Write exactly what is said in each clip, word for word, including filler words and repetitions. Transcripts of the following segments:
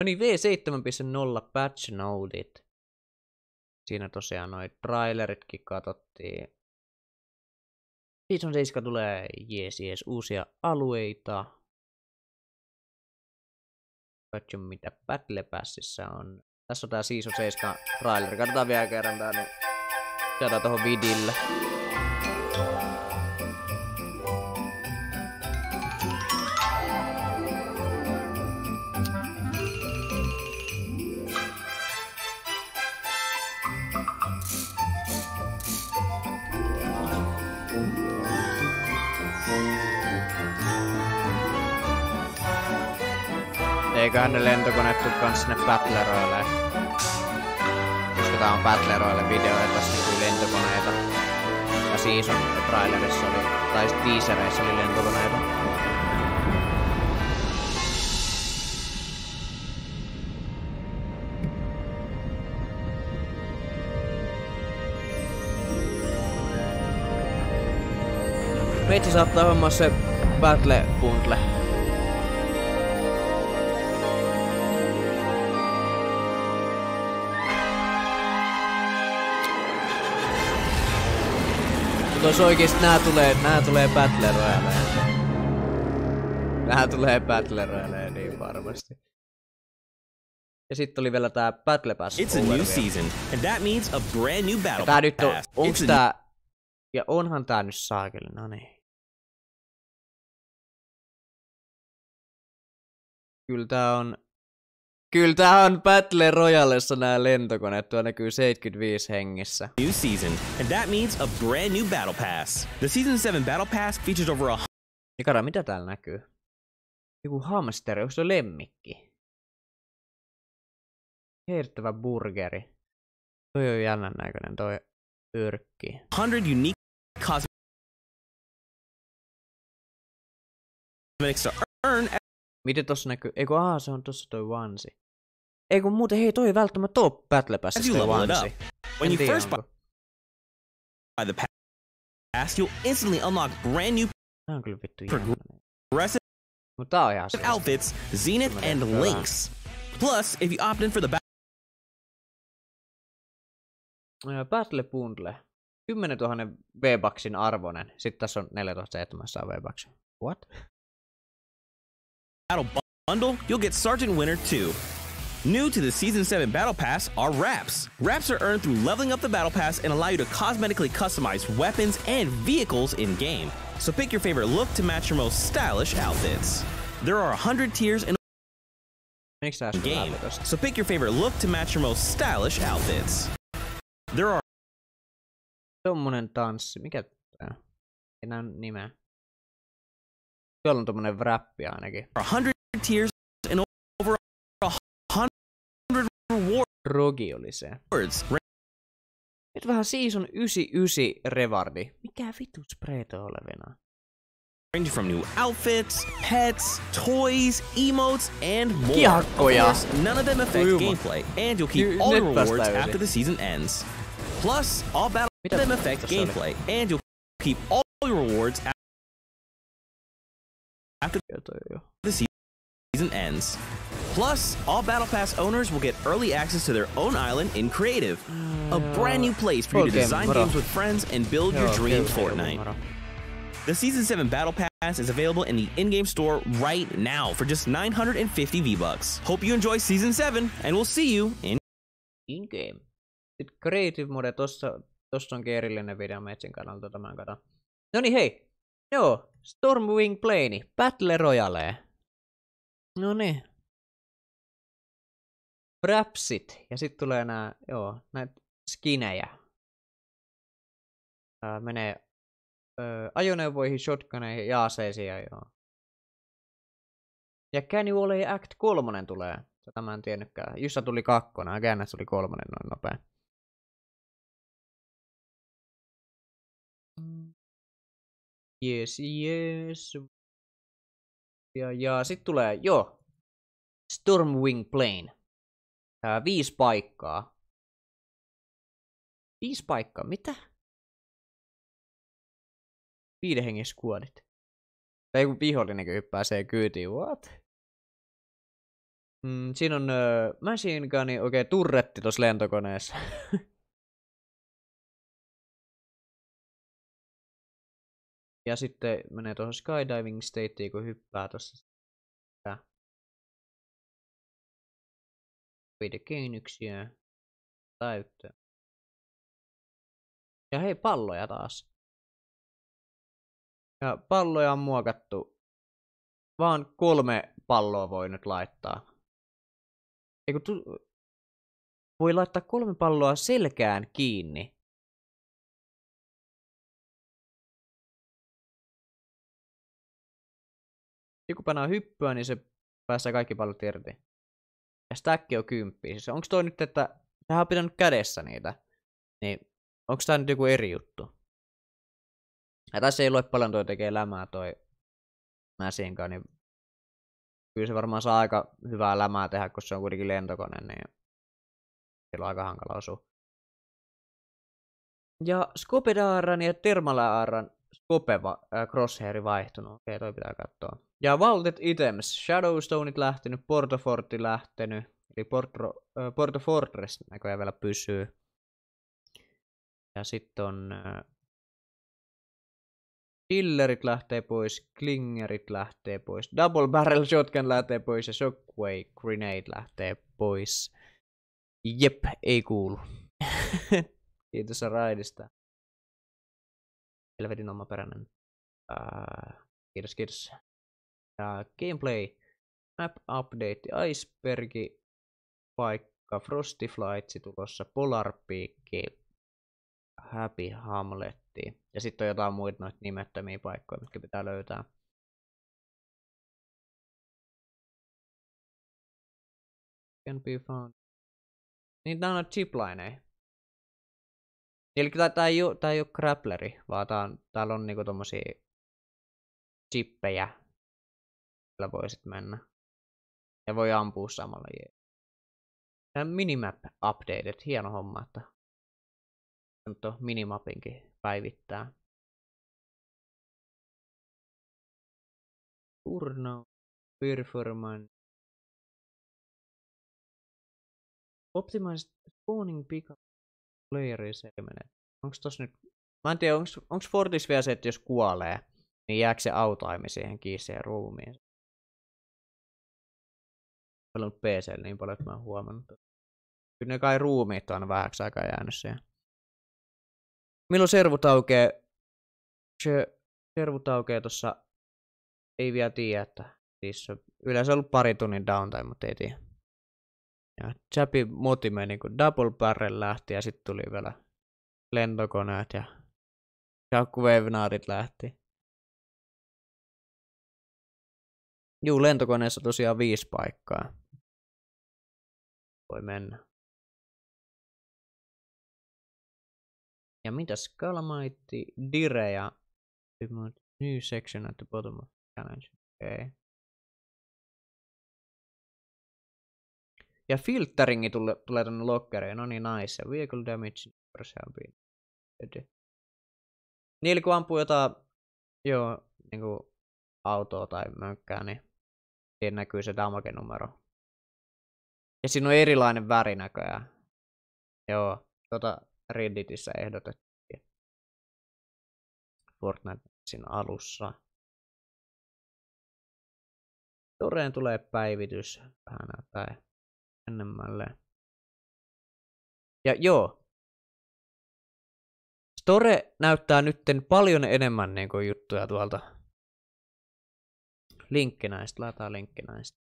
niin V seitsemän piste nolla patch nodeit. Siinä tosiaan noi traileritkin katsottiin. Season seitsemän tulee jees jees uusia alueita. Katso mitä Battle Passissa on. Tässä on tää Season seitsemän traileri. Katsotaan vielä kerran tää, niin saadaan tohon vidille. Eiköhän ne lentokoneet tuu kans sinne Battle Royale. Koska tää on Battle Royale video ja tästä näkyy lentokoneita. Ja Season trailerissa oli, tai teasereissa oli lentokoneita. Meitsi saattaa hommaa se Battle Bundle. Mutta oikeesti nää tulee, nää tulee Battle Royaleen. Nää tulee Battle Royaleen niin varmasti. Ja sitten oli vielä tää Battle Pass. It's a new season, and that means a brand new battle tää nyt on, pass. onks tää, ja onhan tää nyt saakeli, no niin. Kyllä tää on, kyllä tää on Battle Royalessa nää lentokoneet, tuo näkyy seitsemänkymmentäviisi hengissä. New season, and that means a brand new battle pass. The season seven battle pass features over a... Ja kato, mitä täällä näkyy? Joku hamsteri, onko se lemmikki? Heirittävä burgeri. Toi on jännän näköinen, toi yrkki. one hundred unique cosmetics to earn... Miten tossa näkyy? Eiku, aah, se on tossa toi onesie. Eiku muuten, hei, toi ei välttämättä oo Battle Passissa toi onesie. When you first buy the pass, you'll instantly unlock brand new Tää on kyllä vittu jännä. progressive Mut tää on ihan se. outfits, Zenith and Lynx. Plus, if you opt in for the Battle Bundle. kymmenentuhatta V-Bucksin arvoinen. Sitten tässä on neljätoista seitsemänsataa V-Bucks. What? Battle Bundle, you'll get Sergeant Winter too. New to the Season seven Battle Pass are wraps. Wraps are earned through leveling up the Battle Pass and allow you to cosmetically customize weapons and vehicles in-game. So pick your favorite look to match your most stylish outfits. There are one hundred tiers in game, so pick your favorite look to match your most stylish outfits. There are... Tommonen tanssi, mikä tää? Ei näy nimeä. Tuolla on tommonen wrappi ainakin. one hundred tiers and over one hundred rewards. Rogi oli se. Nyt vähän Season yhdeksänkymmentäyhdeksän rewardi. Mikä vittu spreeto olevina? Range from new outfits, pets, toys, emotes, and more. Kiekkoja. Of course, none of them affect Uima. gameplay, and you'll keep Nyt all your rewards täysin. after the season ends. Plus, all battle Mitä them affect tässä oli? gameplay, and you'll keep all your rewards after the season ends. Plus, all Battle Pass owners will get early access to their own island in Creative, a brand new place for you to Okay, design moro. games with friends and build your Joo, dream kyllä, Fortnite. moro. The Season seven Battle Pass is available in the in-game store right now for just nine hundred fifty V-Bucks. Hope you enjoy Season seven, and we'll see you in... In-game. Sitten Creative Mode, tossa, tossa onkin erillinen video Metsin kannalta, tämän katon. Noniin hei! Joo, Stormwing Plane, Battle Royale. Noniin. Wrapsit, ja sitten tulee nää, joo, näitä skinejä. Ää, menee öö, ajoneuvoihin, shotguneihin ja aseisiin, ja joo. Ja Can You Olay Act kolme tulee. Tätä mä en tiennytkään. Jussa tuli kakkonen, ja Käännäs tuli kolmonen noin nopea. Yes, yes. Ja, ja sit tulee, joo. Stormwing Plane. Tää viisi paikkaa. Viisi paikkaa, mitä? Viiden hengen skuadit. Tai joku vihollinenkin hyppää se kyytiin, what? Mm, siinä on uh, machine gun, oikein okay, turretti tossa lentokoneessa. Ja sitten menee tuohon skydiving stateen, kun hyppää tossa. Videokynnyksiä täyttöön. Ja hei, palloja taas. Ja palloja on muokattu. Vaan kolme palloa voi nyt laittaa. Eiku tu... Voi laittaa kolme palloa selkään kiinni. Ja kun painaa hyppyä, niin se pääsee kaikki pallot irti. Ja stack on kymppi. Siis onks toi nyt, että sehän on pitänyt kädessä niitä. Niin onks tää nyt joku eri juttu? Ja tässä ei lue paljon toi tekee lämää toi Mäsinkaan, niin kyllä se varmaan saa aika hyvää lämää tehdä, koska se on kuitenkin lentokone, niin sillä on aika hankala osua. Ja Scopedaaran ja Thermalaaran Scopeva äh, crosshairi vaihtunut. Okei, toi pitää katsoa. Ja Vaulted Items. Shadowstoneit lähtenyt, Portofortti lähtenyt. Eli Porto, äh, Porto Fortress näköjään vielä pysyy. Ja sitten on äh, Killerit lähtee pois, Klingerit lähtee pois, Double Barrel Shotgun lähtee pois ja Shockwave Grenade lähtee pois. Jep, ei kuulu. Kiitos raidista. Helvetin omaperäinen. Uh, kiitos, kiitos. Uh, gameplay. Map update. Icebergi. Paikka. Frosty Flightsi tulossa. Polar Peak. Happy Hamletti. Ja sitten on jotain muita noita nimettömiä paikkoja, mitkä pitää löytää. Can be found. Niin tää on noita ziplineja. Eli tää, tää, ei oo, tää ei oo grappleri, vaan tää on, täällä on niinku tommosia chippejä. Täällä voi sit mennä. Ja voi ampua samalla. Tää minimap updated. Hieno homma, että nyt on minimapinkin päivittää. Turno. Performance. Optimized spawning pickup player's element. Onks tos nyt... Mä en tiedä, onks, onks Fortis vielä se, että jos kuolee, niin jääkö se autoaimi siihen kiiseen ruumiin? Mä olen P C:llä niin paljon, että mä oon huomannut. Kyllä ne kai ruumiit on aina vähäksi aikaa jäänyt siihen. Milloin servut aukee? Se servut aukee tossa... Ei vielä tiedä, että... Siis on yleensä ollut pari tunnin downtime, mutta ei tiedä. Ja Chappy moti meni, kun Double Barrel lähti ja sitten tuli vielä lentokoneet ja Shockwave-naarit lähti. Juu, lentokoneessa tosiaan viisi paikkaa. Voi mennä. Ja mitäs Calamite, Dire ja New section at the bottom of the challenge. Okay. Ja filteringi tulee, tulee tonne lokkeriin. No niin, nice. Vehicle damage shall be. Niin, eli kun ampuu jotain joo, niinku autoa tai mönkkää, niin siinä näkyy se damage-numero. Ja siinä on erilainen väri näköjään. Joo, tota Redditissä ehdotettiin. Fortnitein alussa. Toreen tulee päivitys. Vähän näyttää ennemmälle. Ja joo. Store näyttää nytten paljon enemmän niin kuin juttuja tuolta. Linkki näistä, laitetaan linkki näistä.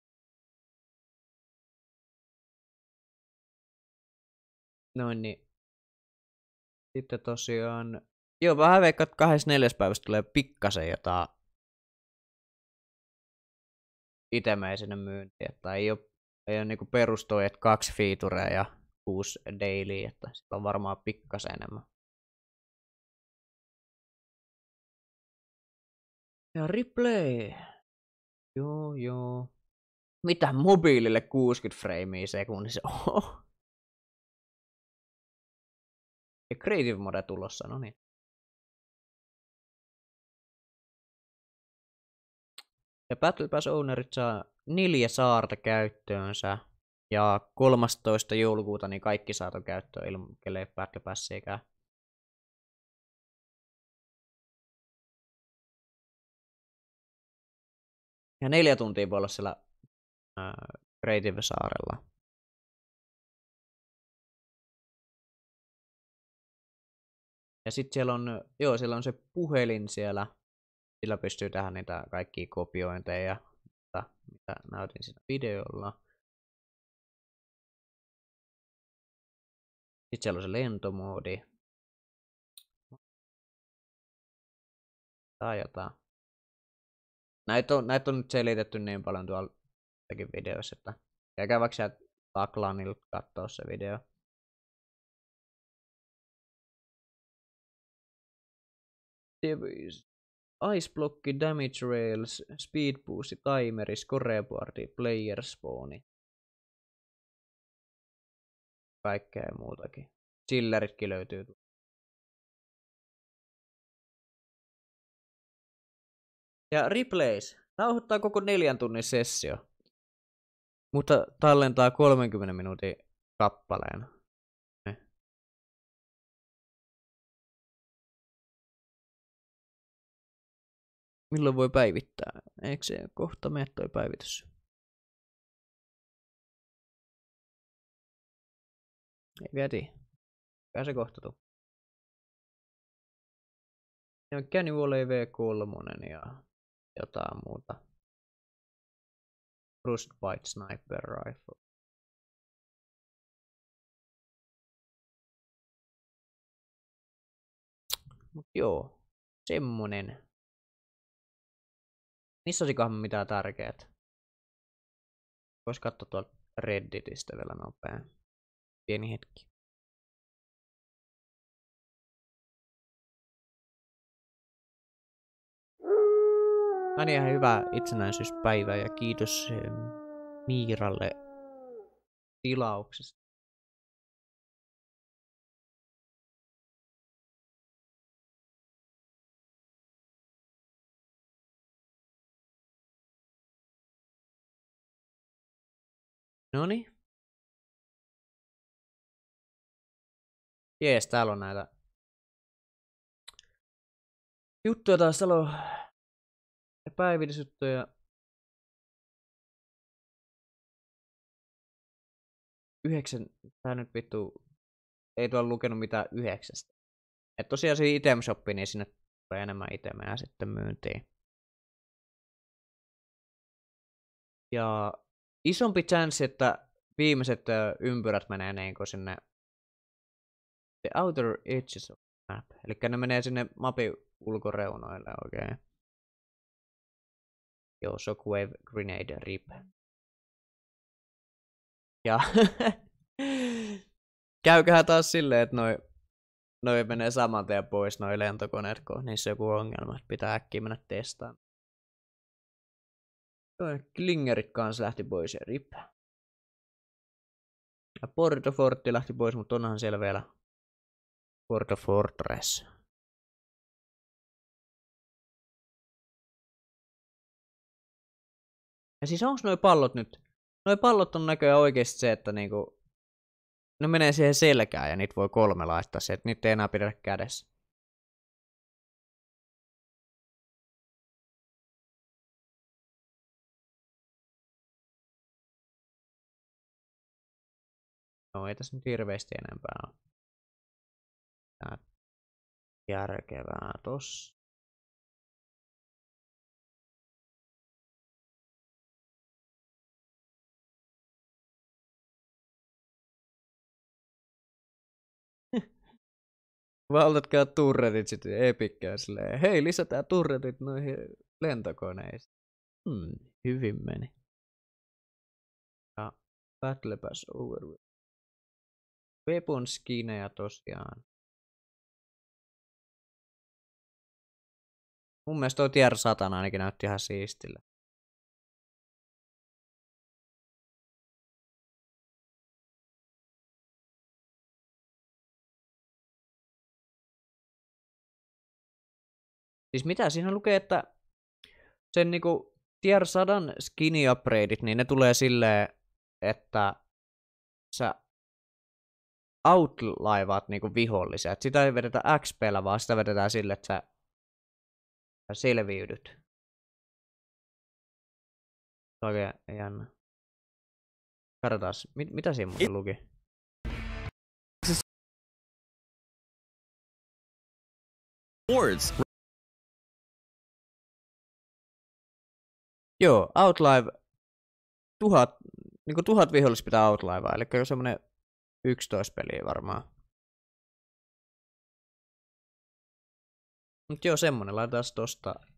Noin niin. Sitten tosiaan... Joo, vähän veikkaa, että kahdeskymmenesneljäs päivästä tulee pikkasen jotain itemejä sinne myyntiin. Että ei ole, ei ole niinku perustoi, että kaksi featurea ja kuusi daily, että sitä on varmaan pikkasen enemmän. Ja replay. Joo, joo. Mitä mobiilille kuusikymmentä freimiä sekunnissa? Oho. Ja Creative Mode tulossa, no niin. Ja Battle Pass ownerit saa neljä saarta käyttöönsä. Ja kolmastoista joulukuuta niin kaikki saatu käyttöön ilman kelle Battle Passiikään. Ja neljä tuntia voi olla siellä ää, Creative-saarella. Ja sitten siellä on, joo, siellä on se puhelin siellä. Sillä pystyy tähän niitä kaikkia kopiointeja, mitä, mitä näytin siinä videolla. Sitten siellä on se lentomoodi. Tai jotain. Näitä on, näitä on nyt selitetty niin paljon tuolla videoissa, että käykää vaikka sieltä Taklanilta katsoa se video. Ice Block, Damage Rails, Speed Boost, Timeri, Scoreboardi, Player Spawni. Kaikkea muutakin. Chilleritkin löytyy. Ja replays. Nauhoittaa koko neljän tunnin sessio. Mutta tallentaa kolmenkymmenen minuutin kappaleen. Eh. Milloin voi päivittää? Eikö se kohta mene toi päivitys? Ei vielä tiedä. Kai se kohta tuu. Ja Cannibal V kolme ja jotain muuta. Frostbite Sniper Rifle. Mut joo, semmonen. Missä olikohan mitään tärkeät? Vois katsoa tuolta Redditistä vielä nopea. Pieni hetki. Aina ihan hyvää itsenäisyyspäivää ja kiitos Miiralle tilauksesta. Noni. Jees, täällä on näitä juttuja taas, täällä on päivitysjuttuja. Yhdeksän, tää nyt vittu, ei tuolla lukenut mitään yhdeksästä. Et tosiaan se item shoppi, niin sinne tulee enemmän itemejä sitten myyntiin. Ja isompi chance, että viimeiset ympyrät menee niinku sinne the outer edges of map. Eli ne menee sinne mapin ulkoreunoille oikein. Okay. Joo, Shockwave Grenade Rip. Ja käyköhän taas silleen, että noi, noi menee saman tien pois noi lentokoneet, kun niissä on joku ongelma, että pitää äkkiä mennä testaamaan. Klingerit kanssa lähti pois ja rip. Ja Porto Forti lähti pois, mutta onhan siellä vielä Porto Fortress. Ja siis onks noi pallot nyt? Noi pallot on näköjään oikeesti se, että niinku ne menee siihen selkään ja niitä voi kolme laittaa se, että niitä ei enää pidä kädessä. No ei tässä nyt hirveästi enempää ole. Tää järkevää tossa. Valtatkaa turretit sitten epikkää silleen. Hei, lisätään turretit noihin lentokoneisiin. Hmm, hyvin meni. Ja Battle Pass Overview. Weapon skinejä tosiaan. Mun mielestä toi Tier sata ainakin näytti ihan siistille. Siis mitä siinä lukee, että sen niinku tier sata skinny upgradeit, niin ne tulee silleen, että sä outlaivaat niinku vihollisia. Et sitä ei vedetä X P:llä, vaan sitä vedetään sille, että sä, sä selviydyt. Oikein jännä. Katsotaan, mit, mitä siinä muuten luki? Words. Joo, outlive. Tuhat, niinku tuhat vihollista pitää outlivea, eli semmonen yksitoista peliä varmaan. Mut joo, semmonen. Laitetaan tosta